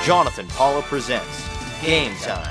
Jonathan Paula presents Game Time.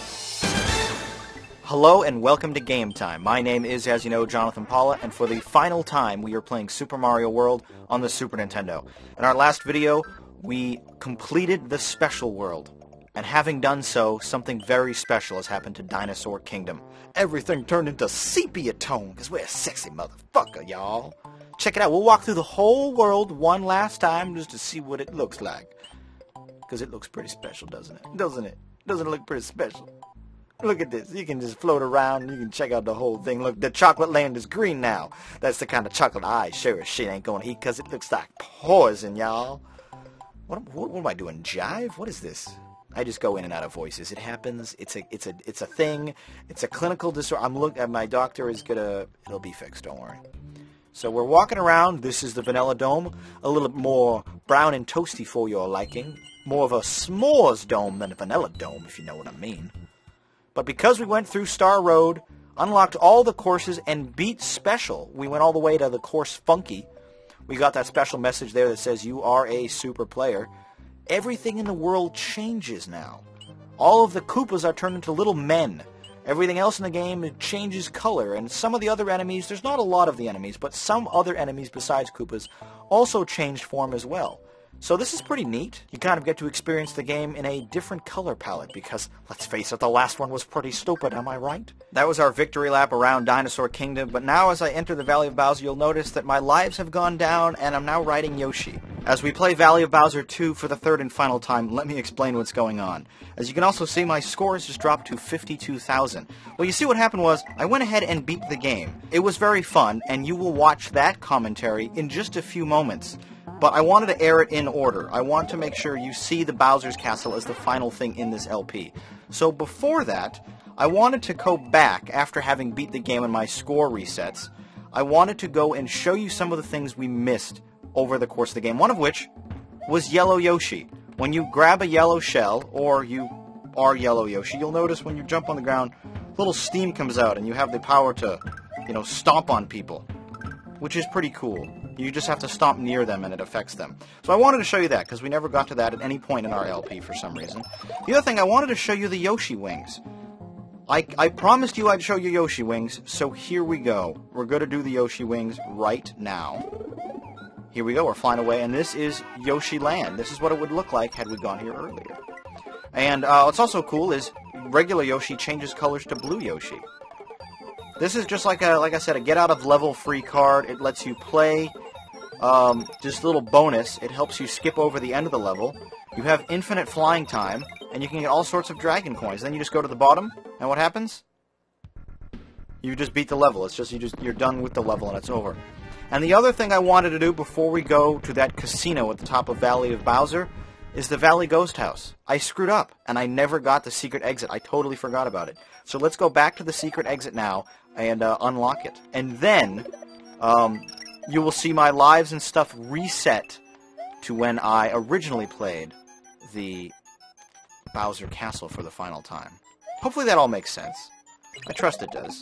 Hello and welcome to Game Time. My name is, as you know, Jonathan Paula, and for the final time we are playing Super Mario World on the Super Nintendo. In our last video, we completed the Special World. And having done so, something very special has happened to Dinosaur Kingdom. Everything turned into sepia tone, because we're a sexy motherfucker, y'all. Check it out. We'll walk through the whole world one last time just to see what it looks like. Because it looks pretty special, doesn't it? Doesn't it? Doesn't it look pretty special? Look at this. You can just float around and you can check out the whole thing. Look, the chocolate land is green now. That's the kind of chocolate I sure as shit ain't gonna eat because it looks like poison, y'all. What am I doing? Jive? What is this? I just go in and out of voices. It happens. It's a thing. It's a clinical disorder. I'm looking at my doctor is gonna. It'll be fixed. Don't worry. So we're walking around. This is the Vanilla Dome. A little more brown and toasty for your liking. More of a s'mores dome than a vanilla dome, if you know what I mean. But because we went through Star Road, unlocked all the courses, and beat Special, we went all the way to the course Funky. We got that special message there that says you are a super player. Everything in the world changes now. All of the Koopas are turned into little men. Everything else in the game changes color, and some of the other enemies, there's not a lot of the enemies, but some other enemies besides Koopas also changed form as well. So this is pretty neat. You kind of get to experience the game in a different color palette because, let's face it, the last one was pretty stupid, am I right? That was our victory lap around Dinosaur Kingdom, but now as I enter the Valley of Bowser, you'll notice that my lives have gone down and I'm now riding Yoshi. As we play Valley of Bowser 2 for the third and final time, let me explain what's going on. As you can also see, my score has just dropped to 52,000. Well, you see what happened was, I went ahead and beat the game. It was very fun, and you will watch that commentary in just a few moments. But I wanted to air it in order. I want to make sure you see the Bowser's Castle as the final thing in this LP. So before that, I wanted to go back after having beat the game and my score resets. I wanted to go and show you some of the things we missed over the course of the game. One of which was Yellow Yoshi. When you grab a yellow shell, or you are Yellow Yoshi, you'll notice when you jump on the ground, a little steam comes out and you have the power to, stomp on people. Which is pretty cool. You just have to stomp near them and it affects them. So I wanted to show you that, because we never got to that at any point in our LP for some reason. The other thing, I wanted to show you the Yoshi-wings. I promised you I'd show you Yoshi-wings, so here we go. We're going to do the Yoshi-wings right now. Here we go, we're flying away, and this is Yoshi Land. This is what it would look like had we gone here earlier. And what's also cool is regular Yoshi changes colors to blue Yoshi. This is just like I said, a get-out-of-level free card. It lets you play. Just a little bonus. It helps you skip over the end of the level. You have infinite flying time, and you can get all sorts of dragon coins. Then you just go to the bottom, and what happens? You just beat the level. It's just you're done with the level, and it's over. And the other thing I wanted to do before we go to that casino at the top of Valley of Bowser is the Valley Ghost House. I screwed up, and I never got the secret exit. I totally forgot about it. So let's go back to the secret exit now and unlock it. And then you will see my lives and stuff reset to when I originally played the Bowser Castle for the final time. Hopefully that all makes sense. I trust it does.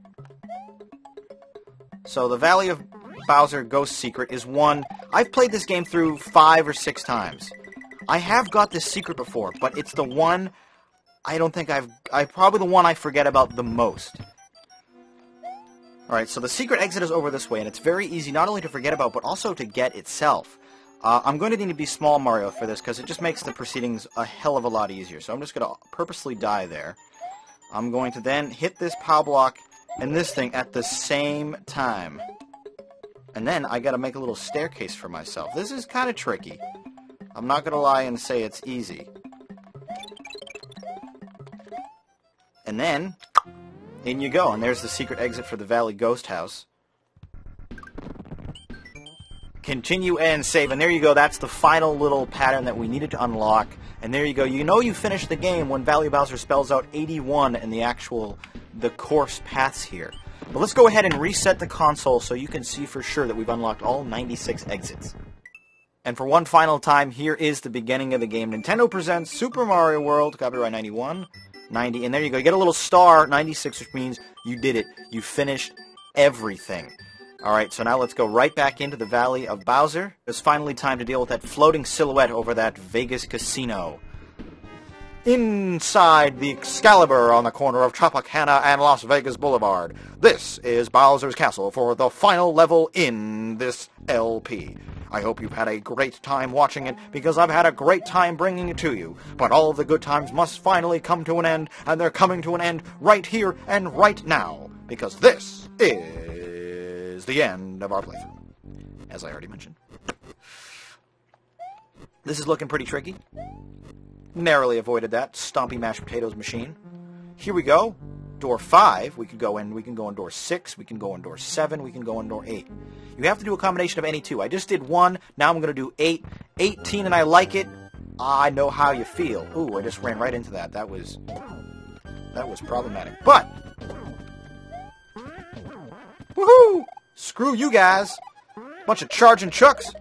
So the Valley of Bowser Ghost Secret is one... I've played this game through 5 or 6 times. I have got this secret before, but it's the one I don't think probably the one I forget about the most. Alright, so the secret exit is over this way, and it's very easy not only to forget about, but also to get itself. I'm going to need to be Small Mario for this, because it just makes the proceedings a hell of a lot easier. So I'm just going to purposely die there. I'm going to then hit this POW block and this thing at the same time. And then I got to make a little staircase for myself. This is kind of tricky. I'm not going to lie and say it's easy. And then, in you go, and there's the secret exit for the Valley Ghost House. Continue and save, and there you go, that's the final little pattern that we needed to unlock. And there you go, you know you finished the game when Valley Bowser spells out 81 in the course paths here. But let's go ahead and reset the console so you can see for sure that we've unlocked all 96 exits. And for one final time, here is the beginning of the game. Nintendo presents Super Mario World, copyright 91, 90, and there you go. You get a little star, 96, which means you did it. You finished everything. Alright, so now let's go right back into the Valley of Bowser. It's finally time to deal with that floating silhouette over that Vegas casino. inside the Excalibur on the corner of Tropicana and Las Vegas Boulevard. This is Bowser's Castle for the final level in this LP. I hope you've had a great time watching it, because I've had a great time bringing it to you. But all of the good times must finally come to an end, and they're coming to an end right here and right now, because this is the end of our playthrough, as I already mentioned. This is looking pretty tricky. Narrowly avoided that stompy mashed potatoes machine. Here we go. Door 5, we can go in door 6, we can go in door 7, we can go in door 8. You have to do a combination of any two. I just did 1, now I'm going to do 8. 18, and I like it. I know how you feel. Ooh, I just ran right into that. That was problematic. But, woohoo! Screw you guys. Bunch of charging chucks.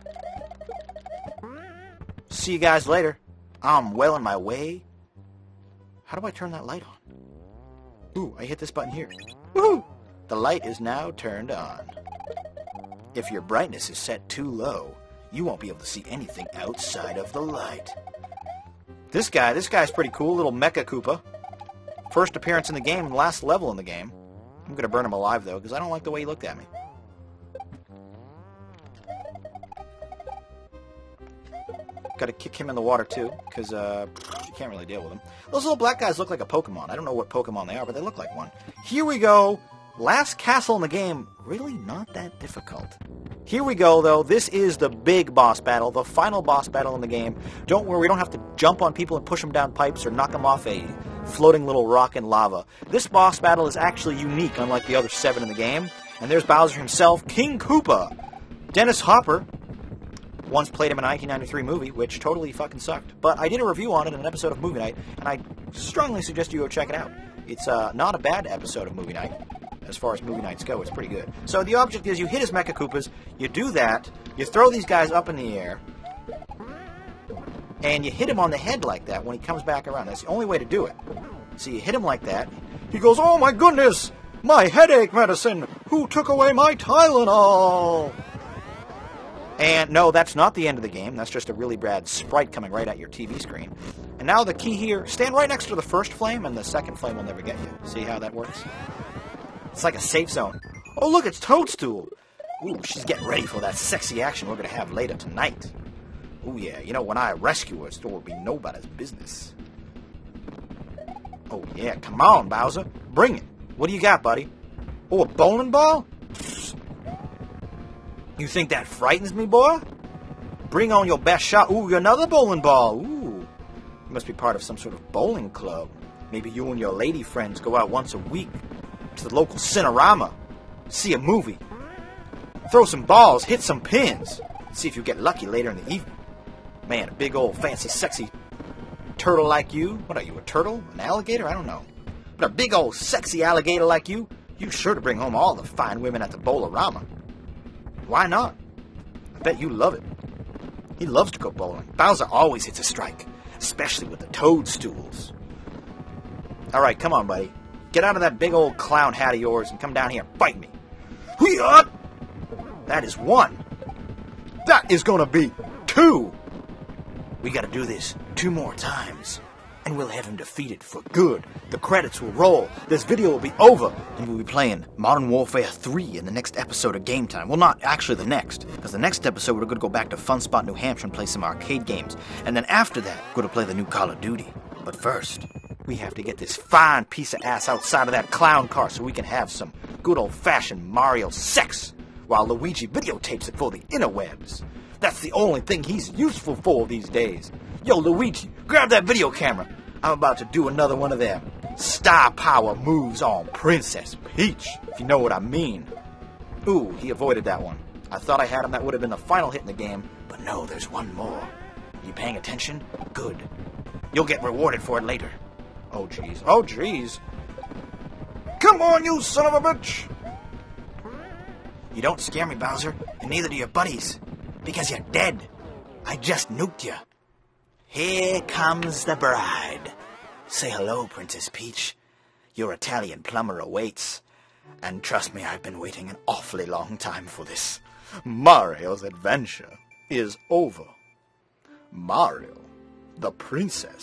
See you guys later. I'm well on my way. How do I turn that light on? Ooh, I hit this button here. Woohoo! The light is now turned on. If your brightness is set too low, you won't be able to see anything outside of the light. This guy's pretty cool, little Mecha Koopa. First appearance in the game, last level in the game. I'm gonna burn him alive though, because I don't like the way he looked at me. Gotta kick him in the water too, because you can't really deal with him. Those little black guys look like a Pokemon. I don't know what Pokemon they are, but they look like one. Here we go. Last castle in the game. Really not that difficult. Here we go, though. This is the big boss battle, the final boss battle in the game. Don't worry, we don't have to jump on people and push them down pipes or knock them off a floating little rock in lava. This boss battle is actually unique, unlike the other 7 in the game. And there's Bowser himself, King Koopa. Dennis Hopper once played him in a 1993 movie, which totally fucking sucked. But I did a review on it in an episode of Movie Night, and I strongly suggest you go check it out. It's not a bad episode of Movie Night. As far as movie nights go, it's pretty good. So the object is you hit his Mecha Koopas, you do that, you throw these guys up in the air, and you hit him on the head like that when he comes back around. That's the only way to do it. So you hit him like that. He goes, "Oh my goodness! My headache medicine! Who took away my Tylenol?" And no, that's not the end of the game. That's just a really bad sprite coming right at your TV screen. And now the key here, stand right next to the first flame, and the second flame will never get you. See how that works? It's like a safe zone. Oh, look, it's Toadstool. Ooh, she's getting ready for that sexy action we're going to have later tonight. Ooh, yeah, you know, when I rescue her, it will be nobody's business. Oh, yeah, come on, Bowser. Bring it. What do you got, buddy? Oh, a bowling ball? You think that frightens me, boy? Bring on your best shot. Ooh, another bowling ball. Ooh, you must be part of some sort of bowling club. Maybe you and your lady friends go out once a week to the local Cinerama, see a movie, throw some balls, hit some pins, see if you get lucky later in the evening. Man, a big old fancy sexy turtle like you, what are you, a turtle? An alligator? I don't know. But a big old sexy alligator like you sure to bring home all the fine women at the Bowlerama. Why not? I bet you love it. He loves to go bowling. Bowser always hits a strike, especially with the Toadstools. Alright, come on, buddy. Get out of that big old clown hat of yours and come down here and fight me. Hoo-yah! That is 1. That is gonna be 2. We gotta do this 2 more times, and we'll have him defeated for good. The credits will roll, this video will be over, and we'll be playing Modern Warfare 3 in the next episode of Game Time. Well, not actually the next, because the next episode we're gonna go back to Fun Spot, New Hampshire and play some arcade games. And then after that, we're gonna play the new Call of Duty. But first, we have to get this fine piece of ass outside of that clown car so we can have some good old-fashioned Mario sex while Luigi videotapes it for the interwebs. That's the only thing he's useful for these days. Yo, Luigi, grab that video camera. I'm about to do another one of them star power moves on Princess Peach, if you know what I mean. Ooh, he avoided that one. I thought I had him. That would have been the final hit in the game, but no, there's one more. You paying attention? Good. You'll get rewarded for it later. Oh, jeez. Oh, jeez. Come on, you son of a bitch! You don't scare me, Bowser, and neither do your buddies, because you're dead. I just nuked you. Here comes the bride. Say hello, Princess Peach. Your Italian plumber awaits. And trust me, I've been waiting an awfully long time for this. Mario's adventure is over. Mario, the princess,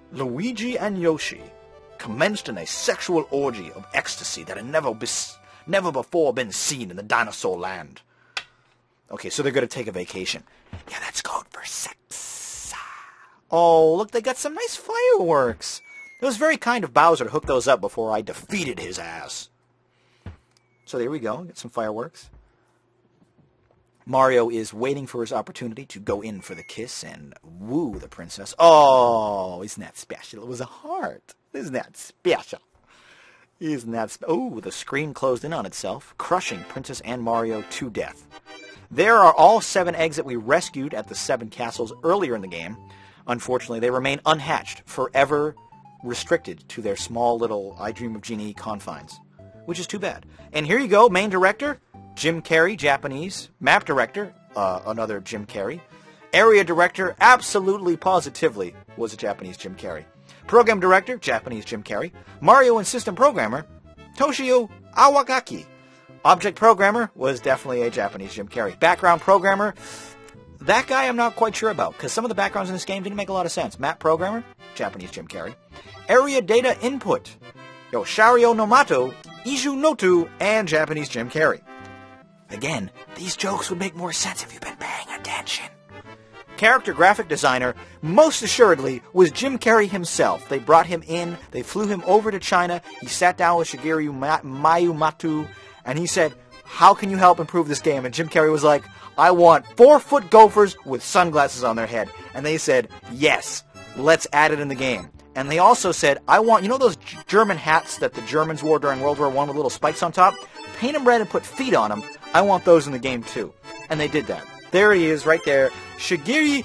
Luigi and Yoshi commenced in a sexual orgy of ecstasy that had never before been seen in the Dinosaur Land. Okay, so they're going to take a vacation. Yeah, that's code for sex. Oh, look, they got some nice fireworks. It was very kind of Bowser to hook those up before I defeated his ass. So there we go, get some fireworks. Mario is waiting for his opportunity to go in for the kiss and woo the princess. Oh, isn't that special? It was a heart. Isn't that special? Isn't that oh, the screen closed in on itself, crushing Princess and Mario to death. There are all 7 eggs that we rescued at the 7 castles earlier in the game. Unfortunately, they remain unhatched, forever restricted to their small little I Dream of Jeannie confines, which is too bad. And here you go, main director, Jim Carrey, Japanese. Map director, another Jim Carrey. Area director, absolutely positively, was a Japanese Jim Carrey. Program director, Japanese Jim Carrey. Mario and system programmer, Toshio Awagaki. Object programmer was definitely a Japanese Jim Carrey. Background programmer, that guy I'm not quite sure about, because some of the backgrounds in this game didn't make a lot of sense. Map programmer, Japanese Jim Carrey. Area data input, Yoshario Nomato, Iju Notu, and Japanese Jim Carrey. Again, these jokes would make more sense if you've been paying attention. Character graphic designer, most assuredly, was Jim Carrey himself. They brought him in, they flew him over to China, he sat down with Shigeru Mayumatu, and he said, how can you help improve this game? And Jim Carrey was like, I want 4-foot gophers with sunglasses on their head. And they said, yes, let's add it in the game. And they also said, I want, you know those German hats that the Germans wore during World War I with little spikes on top? Paint them red and put feet on them. I want those in the game too. And they did that. There he is right there. Shigeru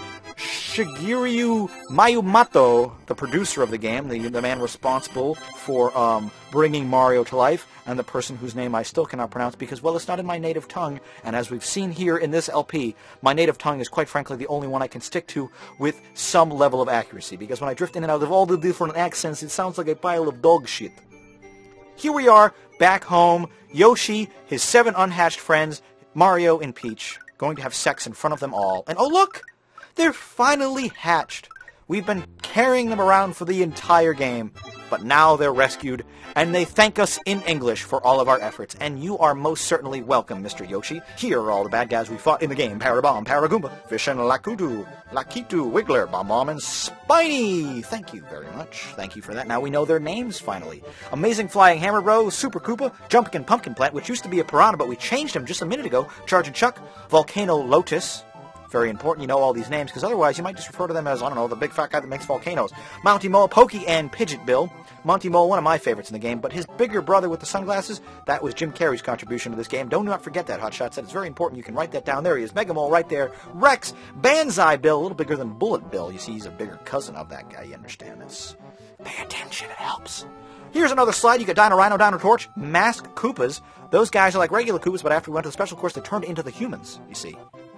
Mayumato, the producer of the game, the man responsible for bringing Mario to life, and the person whose name I still cannot pronounce because, well, it's not in my native tongue, and as we've seen here in this LP, my native tongue is quite frankly the only one I can stick to with some level of accuracy, because when I drift in and out of all the different accents, it sounds like a pile of dog shit. Here we are, back home, Yoshi, his 7 unhatched friends, Mario and Peach, going to have sex in front of them all, and oh look! They're finally hatched. We've been carrying them around for the entire game, but now they're rescued, and they thank us in English for all of our efforts. And you are most certainly welcome, Mr. Yoshi. Here are all the bad guys we fought in the game. Parabomb, Paragoomba, Fish and Lakitu, Wiggler, Bomb-Bomb, and Spiny. Thank you very much. Thank you for that. Now we know their names, finally. Amazing Flying Hammer Bro, Super Koopa, Jumpkin' Pumpkin Plant, which used to be a piranha, but we changed him just a minute ago, Charging Chuck, Volcano Lotus. Very important you know all these names, because otherwise you might just refer to them as, I don't know, the big fat guy that makes volcanoes. Mounty Moe, Pokey, and Pidgeot Bill. Monty Mole, one of my favorites in the game, but his bigger brother with the sunglasses, that was Jim Carrey's contribution to this game. Do not forget that, Hotshot said. It's very important. You can write that down. There he is. Mega Mole right there. Rex, Banzai Bill, a little bigger than Bullet Bill. You see, he's a bigger cousin of that guy. You understand this? Pay attention. It helps. Here's another slide. You got Dino Rhino, Dino Torch, Mask Koopas. Those guys are like regular Koopas, but after we went to the special course, they turned into the humans, you see.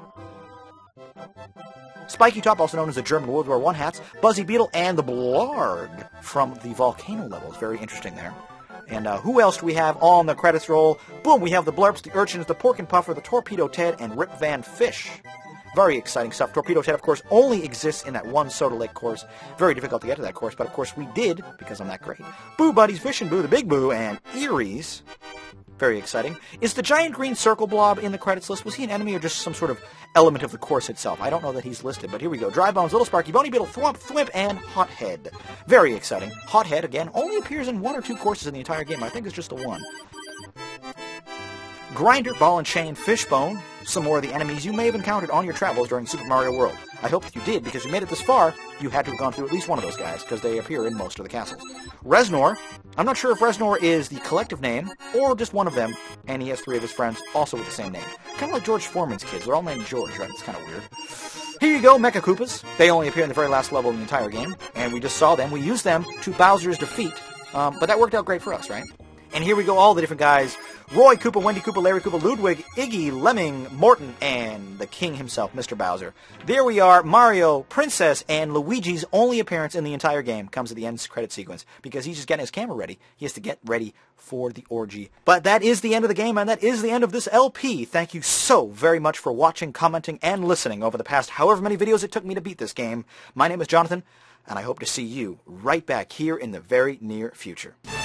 Spiky Top, also known as the German World War I hats, Buzzy Beetle, and the Blarg from the volcano levels. Very interesting there. And who else do we have on the credits roll? Boom, we have the Blurps, the Urchins, the Pork and Puffer, the Torpedo Ted, and Rip Van Fish. Very exciting stuff. Torpedo Ted, of course, only exists in that one Soda Lake course. Very difficult to get to that course, but of course we did, because I'm that great. Boo Buddies, Fish and Boo, the Big Boo, and Eries. Very exciting. Is the giant green circle blob in the credits list? Was he an enemy or just some sort of element of the course itself? I don't know that he's listed, but here we go. Dry Bones, Little Sparky, Bony Beetle, Thwimp, and Hothead. Very exciting. Hothead, again, only appears in 1 or 2 courses in the entire game. I think it's just the one. Grinder, Ball and Chain, Fishbone, some more of the enemies you may have encountered on your travels during Super Mario World. I hope that you did, because you made it this far, you had to have gone through at least one of those guys, because they appear in most of the castles. Reznor, I'm not sure if Reznor is the collective name, or just one of them, and he has 3 of his friends also with the same name. Kind of like George Foreman's kids, they're all named George, right? It's kind of weird. Here you go, Mecha Koopas. They only appear in the very last level in the entire game, and we just saw them. We used them to Bowser's defeat, but that worked out great for us, right? And here we go, all the different guys. Roy Koopa, Wendy Koopa, Larry Koopa, Ludwig, Iggy, Lemming, Morton, and the king himself, Mr. Bowser. There we are, Mario, Princess, and Luigi's only appearance in the entire game comes at the end credit sequence, because he's just getting his camera ready. He has to get ready for the orgy. But that is the end of the game, and that is the end of this LP. Thank you so very much for watching, commenting, and listening over the past however many videos it took me to beat this game. My name is Jonathan. and I hope to see you right back here in the very near future.